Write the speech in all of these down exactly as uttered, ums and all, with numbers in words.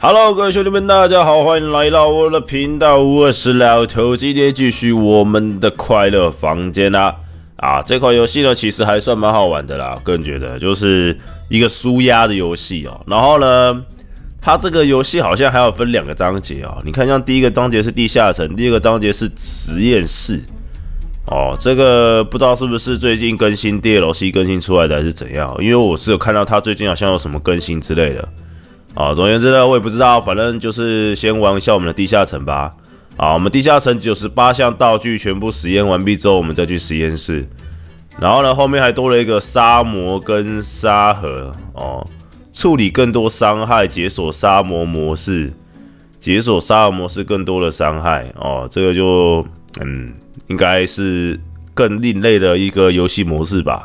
Hello， 各位兄弟们，大家好，欢迎来到我的频道，我是老头。今天继续我们的快乐房间啦。啊，这款游戏呢，其实还算蛮好玩的啦，个人觉得就是一个舒压的游戏哦。然后呢，它这个游戏好像还有分两个章节哦。你看，像第一个章节是地下城，第二个章节是实验室。哦，这个不知道是不是最近更新 D L C 更新出来的，还是怎样？因为我是有看到它最近好像有什么更新之类的。啊，总而言之呢，我也不知道，反正就是先玩一下我们的地下城吧。啊，我们地下城九十八项道具全部实验完毕之后，我们再去实验室。然后呢，后面还多了一个沙魔跟沙盒哦，处理更多伤害，解锁沙魔模式，解锁沙盒模式更多的伤害哦，这个就嗯，应该是更另类的一个游戏模式吧。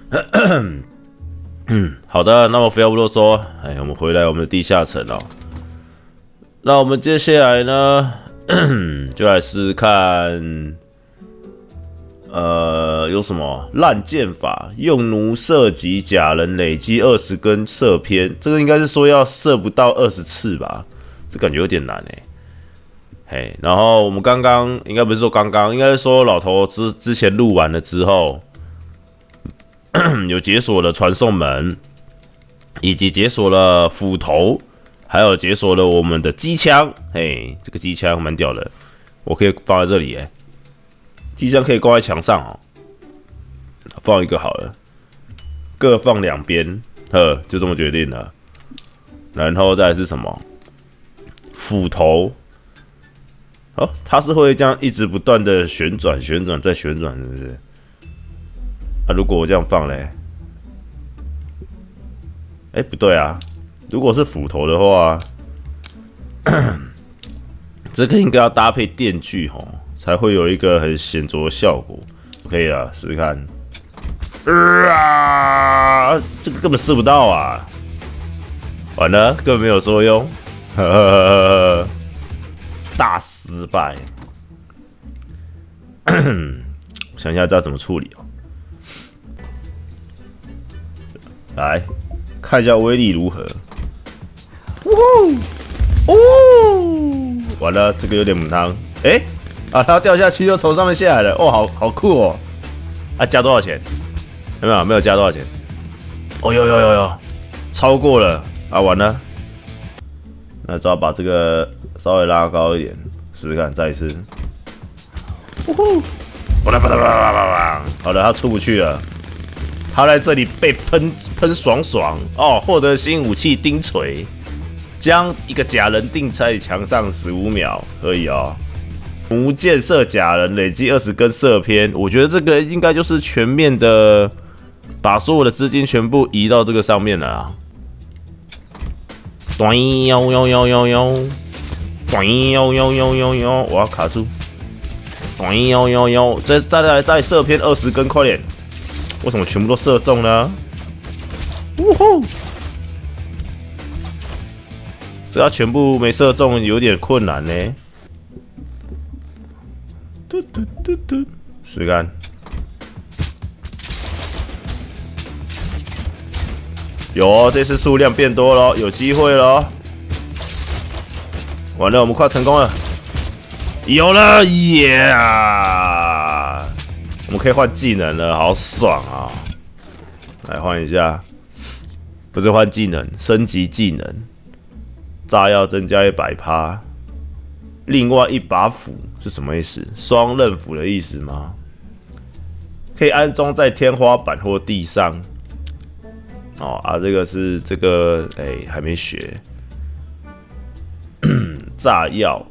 嗯，好的，那么废话不多说，哎，我们回来我们的地下城哦。那我们接下来呢，就来试试看，呃，有什么烂剑法？用弩射击假人，累积二十根射偏，这个应该是说要射不到二十次吧？这感觉有点难哎。嘿，然后我们刚刚应该不是说刚刚，应该是说老头之之前录完了之后。有解锁了传送门，以及解锁了斧头，还有解锁了我们的机枪。嘿，这个机枪蛮屌的，我可以放在这里。哎，机枪可以挂在墙上哦，放一个好了，各放两边。呵，就这么决定了。然后再来是什么？斧头。哦，它是会这样一直不断的旋转、旋转再旋转，是不是？啊，如果我这样放嘞，哎、欸，不对啊！如果是斧头的话，这个应该要搭配电锯吼，才会有一个很显著的效果。可以啊，试试看。啊，这个根本试不到啊！完了，根本没有作用，呵呵呵呵，大失败。想一下，知道怎么处理哦。来看一下威力如何。呜哦，完了，这个有点母汤。哎、欸，啊，它掉下去又从上面下来了。哦，好好酷哦！啊，加多少钱？有没有？没有加多少钱？哦，有有有有，超过了啊！完了，那只好把这个稍微拉高一点，试试看，再一次。呜呼！巴拉巴拉巴拉巴拉，好的，它出不去了。他在这里被喷喷爽爽哦，获得新武器钉锤，将一个假人钉在墙上十五秒，可以哦。无箭射假人，累积二十根射偏，我觉得这个应该就是全面的，把所有的资金全部移到这个上面了啊。短幺幺幺幺幺，短幺幺幺幺幺，我要卡住。短幺幺幺，再再来再射偏二十根，快点！为什么全部都射中呢？呜呼！这要全部没射中，有点困难呢。嘟嘟嘟嘟，试试看。有哦，这次数量变多了，有机会了。完了，我们快成功了！有了，耶、yeah! 我们可以换技能了，好爽啊！来换一下，不是换技能，升级技能，炸药增加一百趴，另外一把斧是什么意思？双刃斧的意思吗？可以安装在天花板或地上。哦啊，这个是这个，哎、欸，还没学。炸药。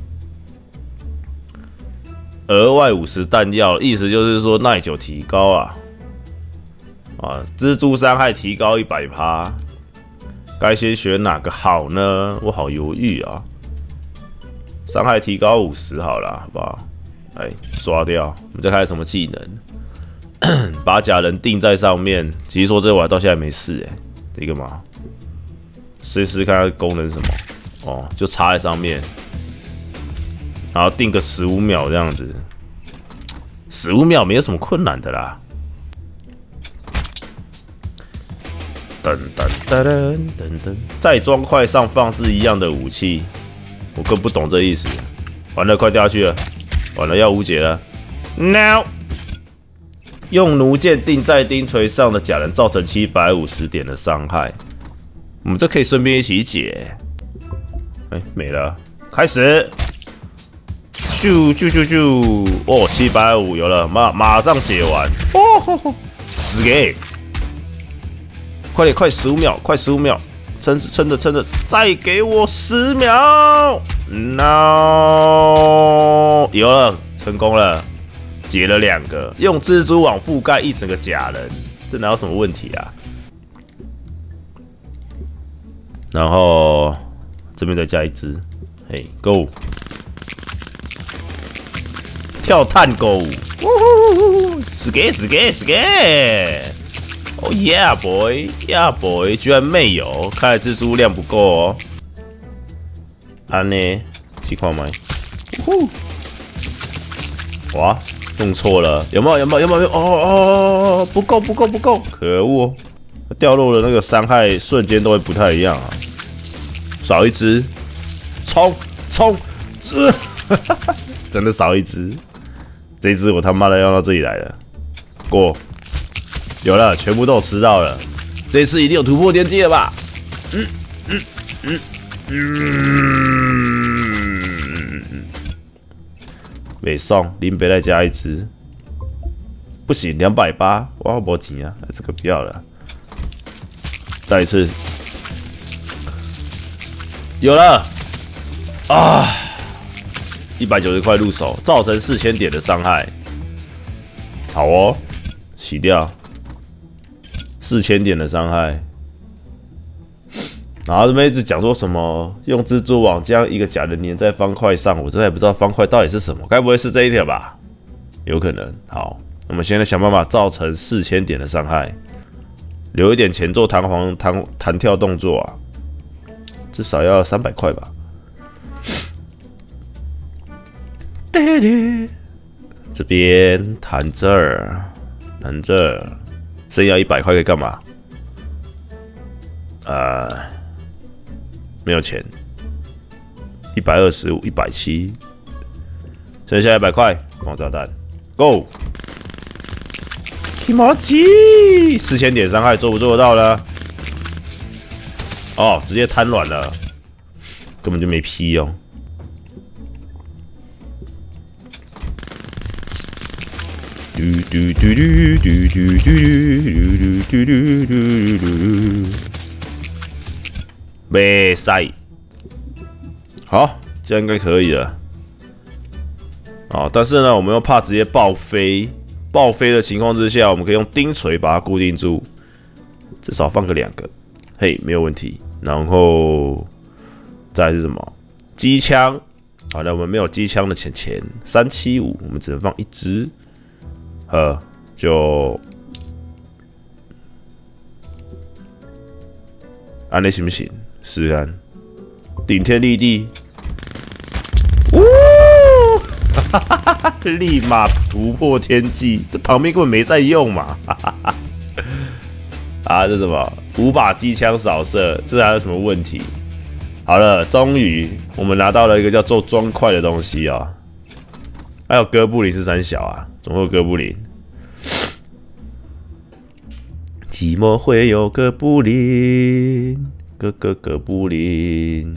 额外五十弹药，意思就是说耐久提高啊，啊，蜘蛛伤害提高一百趴，该先选哪个好呢？我好犹豫啊。伤害提高五十好了，好不好？来刷掉，我们再开什么技能？把假人钉在上面。其实说这我到现在没试哎、欸，这个嘛，试试看它功能是什么。哦，就插在上面。然后定个十五秒这样子，十五秒没有什么困难的啦。 噔噔噔噔噔噔，在砖块上放置一样的武器，我更不懂这意思。完了，快掉下去了，完了要无解了。No， 用弩箭钉在钉锤上的假人造成七百五十点的伤害。我们这可以顺便一起解。哎、欸，没了，开始。咻咻咻咻！哦，七百五有了，马马上解完。哦，死给！快点，快十五秒，快十五秒，撑着撑着撑着，再给我十秒 ！No， 有了，成功了，解了两个，用蜘蛛网覆盖一整个假人，这哪有什么问题啊？然后这边再加一只，嘿 ，Go！ 跳探狗，死给死给死给！哦耶 boy， yeah boy， 居然没有，看来蜘蛛量不够哦。安呢？去看麦。哇，弄错了，有没有？有没有？有没有？哦哦，不够不够不够，可恶！掉落的那个伤害瞬间都会不太一样啊。少一只，冲冲，真的少一只。这一只我他妈的要到这里来了，过，有了，全部都有吃到了，这一次一定有突破天际了吧？嗯嗯嗯嗯，没送，林北再加一只，不行，两百八，我没钱啊，这个不要了，再一次，有了，啊！一百九十块入手，造成四千点的伤害。好哦，洗掉四千点的伤害。然后这边一直讲说什么用蜘蛛网将一个假人粘在方块上，我真的也不知道方块到底是什么，该不会是这一条吧？有可能。好，我们现在想办法造成四千点的伤害，留一点钱做弹簧弹弹跳动作啊，至少要三百块吧。这边弹这儿，弹这儿，剩下一百块可以干嘛？呃，没有钱，一百二十五，一百七，剩下一百块，放炸弹 ，Go！ 提毛机，四千点伤害做不做得到呢？哦，直接瘫软了，根本就没屁用。嘟嘟嘟嘟嘟嘟嘟嘟嘟嘟嘟没塞，好，这样应该可以了。哦，但是呢，我们又怕直接爆飞，爆飞的情况之下，我们可以用钉锤把它固定住，至少放个两个，嘿，没有问题。然后再来是什么？机枪，好的，我们没有机枪的钱钱，三七五，我们只能放一支。呃，就安内行不行？试试看，顶天立地，呜，哈哈哈哈！立马突破天际，这旁边根本没在用嘛，哈哈哈！啊，这什么五把机枪扫射，这还有什么问题？好了，终于我们拿到了一个叫做砖块的东西啊、哦。还有哥布林是三小啊，怎么会有哥布林？寂寞会有哥布林，哥哥哥布林。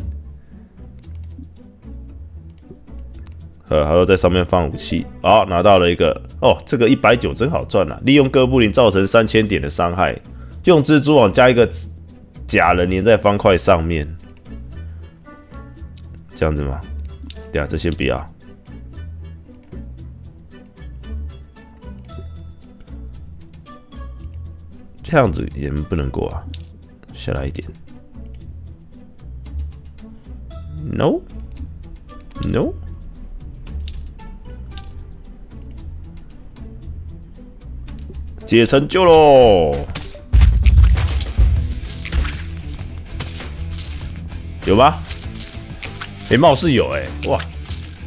呃，还要在上面放武器。好，拿到了一个哦，这个一百九真好赚啊！利用哥布林造成三千点的伤害，用蜘蛛网加一个假人粘在方块上面，这样子吗？对啊，这先不要。这样子也不能过啊，下来一点。No，No， no? 解成就喽！有吗？哎、欸，貌似有哎、欸，哇！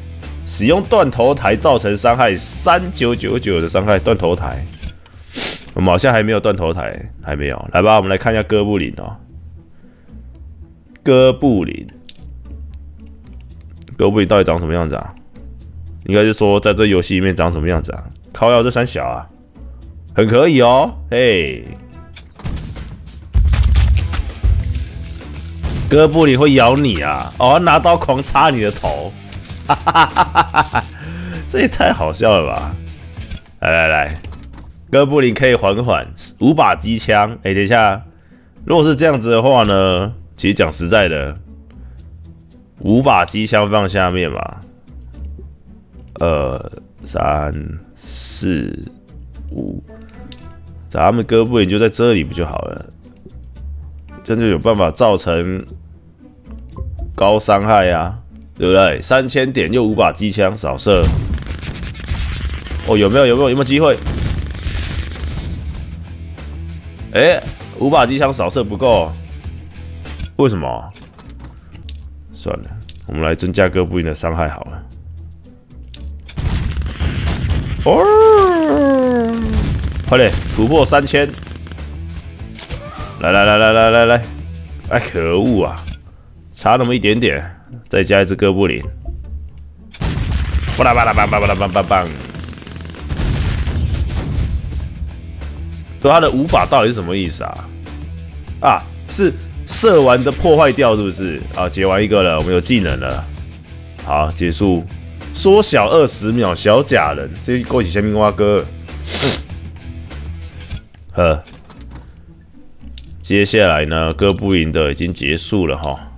使用断头台造成伤害三九九九的伤害，断头台。 我们好像还没有断头台，还没有。来吧，我们来看一下哥布林哦。哥布林，哥布林到底长什么样子啊？应该是说在这游戏里面长什么样子啊？靠腰这三小啊，很可以哦，嘿。哥布林会咬你啊！哦，拿刀狂插你的头，哈哈哈哈哈！这也太好笑了吧！来来来。哥布林可以缓缓，五把机枪。哎、欸，等一下，如果是这样子的话呢？其实讲实在的，五把机枪放下面嘛，二三四五，咱们哥布林就在这里不就好了？这样就有办法造成高伤害啊，对不对？三千点又五把机枪，扫射。哦，有没有？有没有？有没有机会？哎、欸，五把机枪扫射不够，为什么？算了，我们来增加哥布林的伤害好了。哦，快点突破三千！来来来来来来来！哎，可恶啊，差那么一点点，再加一只哥布林。巴拉巴拉巴拉巴拉巴拉巴拉！说他的无法到底是什么意思啊？啊，是射完的破坏掉是不是？啊，解完一个了，我们有技能了。好，结束。缩小二十秒，小假人，这勾起下面蛙哥。呵，接下来呢，哥布林的已经结束了哈。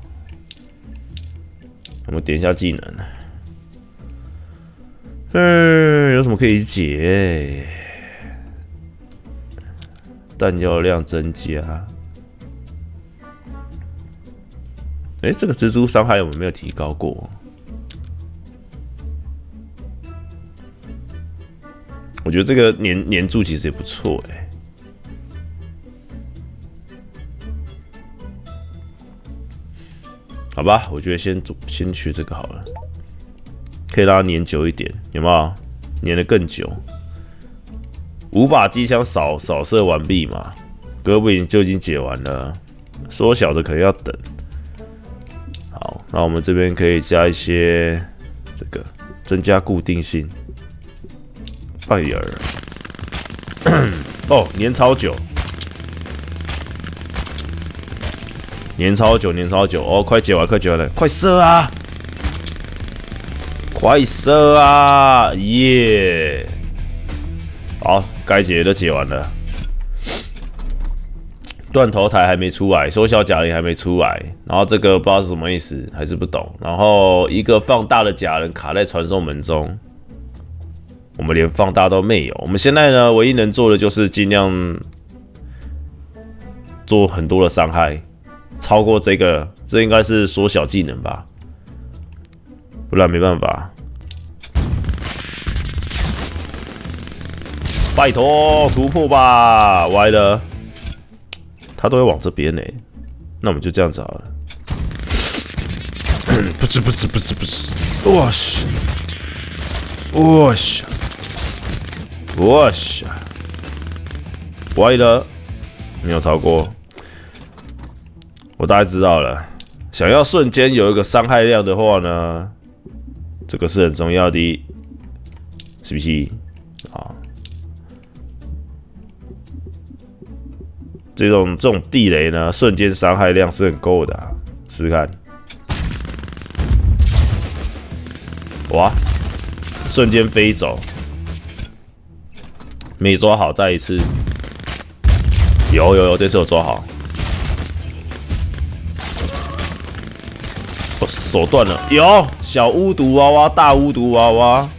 我们点一下技能。嗯，有什么可以解？弹药量增加。哎、欸，这个蜘蛛伤害我们没有提高过。我觉得这个黏黏住其实也不错哎、欸。好吧，我觉得先先学这个好了，可以让它黏久一点，有没有？黏得更久。五把机枪扫扫射完毕嘛，哥布林就已经解完了，缩小的可能要等。好，那我们这边可以加一些这个增加固定性。哎呀，哦，粘超久，粘超久，粘超久，哦，快解完，快解完了，快射啊！快射啊！耶、yeah ！好，该解的解完了。断头台还没出来，缩小假人还没出来，然后这个不知道是什么意思，还是不懂。然后一个放大的假人卡在传送门中，我们连放大都没有。我们现在呢，唯一能做的就是尽量做很多的伤害，超过这个，这应该是缩小技能吧，不然没办法。拜托，突破吧！歪了，他都会往这边呢。那我们就这样子好了。不吃不吃不吃不吃！哇塞！哇塞！哇塞！歪了，没有超过。我大概知道了。想要瞬间有一个伤害量的话呢，这个是很重要的，是不是？啊。这种这种地雷呢，瞬间伤害量是很够的、啊，试试看。哇！瞬间飞走，没抓好，再一次。有有有，这次有抓好。我、哦、手断了，有小巫毒娃娃，大巫毒娃娃。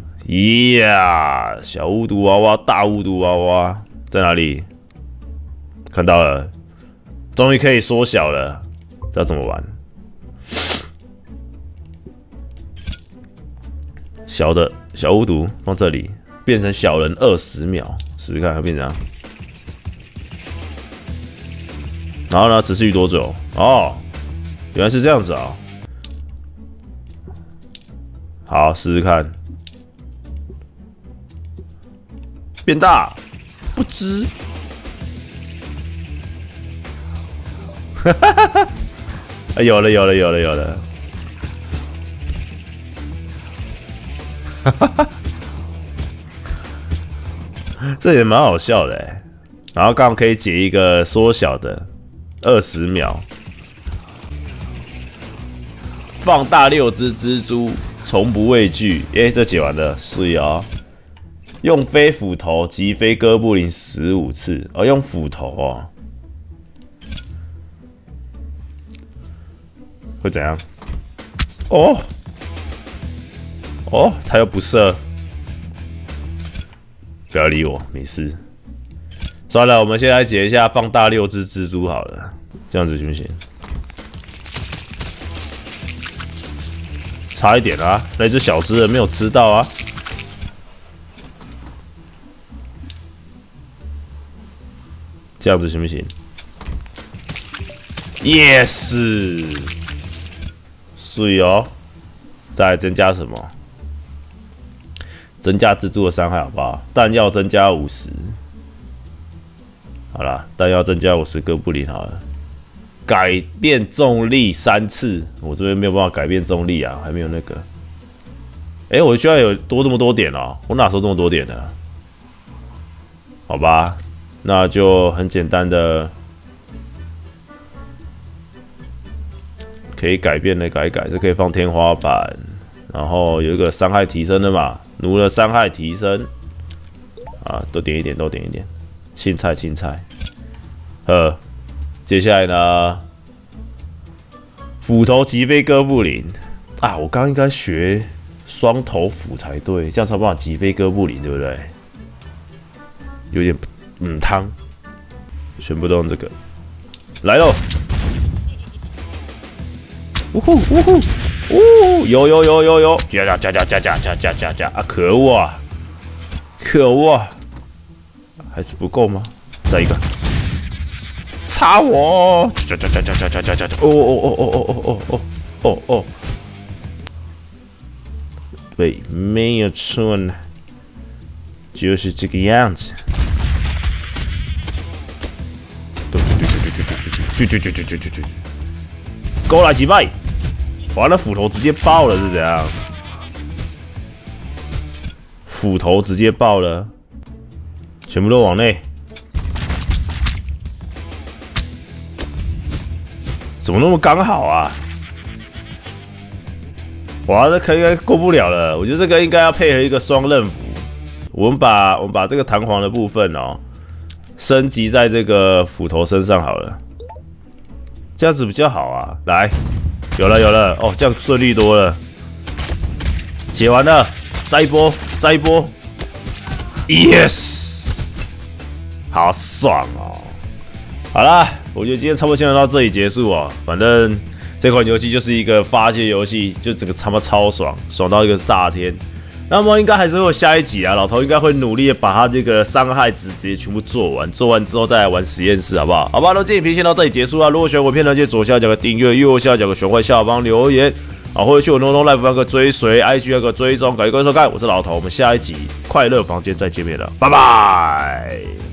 呀，小巫毒娃娃，大巫毒娃娃在哪里？看到了，终于可以缩小了，知道怎么玩？小的小巫毒放这里，变成小人二十秒，试试看会变怎样。然后呢，持续多久？哦，原来是这样子啊、哦！好，试试看，变大。 不知。哈哈哈哈！啊，有了有了有了有了！哈哈哈！这也蛮好笑的哎。然后刚好可以解一个缩小的二十秒，放大六只蜘蛛，从不畏惧。哎，这解完了，是哦。用飞斧头击飞哥布林十五次，哦，用斧头哦。会怎样？哦哦，他又不射，不要理我，没事。算了，我们先来解一下放大六只蜘蛛好了，这样子行不行？差一点啊，那只小只的没有吃到啊。这样子行不行 ？Yes。水哦，再来增加什么？增加蜘蛛的伤害，好不好？弹药增加五十。好啦，弹药增加五十哥布林好了。改变重力三次，我这边没有办法改变重力啊，还没有那个。哎、欸，我居然有多这么多点哦！我哪时候这么多点的？好吧，那就很简单的。可以改变的改一改，这可以放天花板，然后有一个伤害提升的嘛，奴的伤害提升，啊，都点一点，都点一点，青菜青菜，呃，接下来呢，斧头击飞哥布林啊，我刚刚应该学双头斧才对，这样才有办法击飞哥布林，对不对？有点嗯汤，全部都用这个，来喽！呜呼呜呼呜！有有有有有！加加加加加加加加加加啊！可恶啊！可恶啊！还是不够吗？再一个！插我！加加加加加加加加加！哦哦哦哦哦哦哦哦哦！对，没有错呢，就是这个样子。对对对对对对对对对对对对！勾来几拜！哇，那斧头直接爆了是怎样？斧头直接爆了，全部都往内。怎么那么刚好啊？哇，这可应该过不了了。我觉得这个应该要配合一个双刃斧。我们把我们把这个弹簧的部分哦，升级在这个斧头身上好了，这样子比较好啊。来。有了有了哦，这样顺利多了。解完了，再一波，再一波 ，yes， 好爽哦！好啦，我觉得今天差不多先到这里结束哦。反正这款游戏就是一个发泄游戏，就整个他妈超爽，爽到一个炸天。那么应该还是会有下一集啊，老头应该会努力的把他这个伤害值直接全部做完，做完之后再来玩实验室，好不好？好吧，那这影片先到这里结束啦。如果喜欢我片呢，记得左下角个订阅，右下角个循环下方留言，啊，或者去我 No No Life 那个追随 ，I G 那个追踪，感谢各位收看，我是老头，我们下一集快乐房间再见面了，拜拜。